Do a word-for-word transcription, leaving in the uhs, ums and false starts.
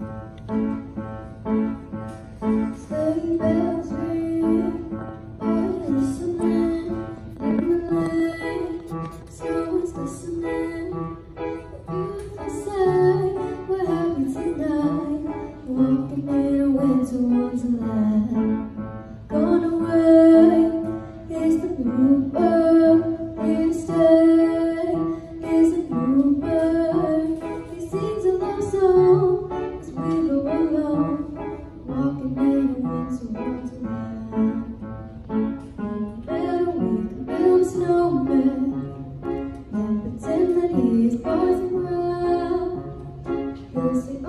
Sleigh bells ring, are you listening? In the lane, someone's listening. Beautiful sight, we're happy tonight, walking in a winter wonderland. Gone away is the bluebird, his day is a bluebird. He sings a love song as we go along, walking in a winter wonderland. Better we can build a snowman and pretend that he is boys and brown. He'll say